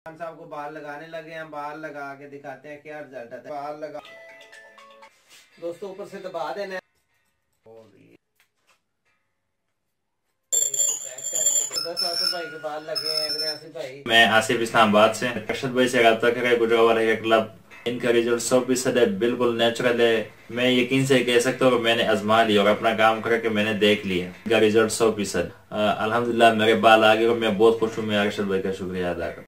खान साहब को बाल लगाने लगे हैं, बाल लगा के दिखाते हैं क्या रिजल्ट आता है। बाल लगा दोस्तों, ऊपर से दबा देना है। भाई के बाल लगे हैं भाई। मैं आसिफ इस्लामाबाद से अरशद भाई से रब्ता करें गुजरावाला का क्लब। इनका रिजल्ट 100% है, बिल्कुल नेचुरल है। मैं यकीन से कह सकता हूँ कि मैंने आजमा लिया और अपना काम करके मैंने देख लिया। इनका रिजल्ट 100%। अल्हम्दुलिल्लाह मेरे बाल आ गए और मैं बहुत खुश हूँ। मैं अरशद भाई का शुक्रिया अदा करता हूँ।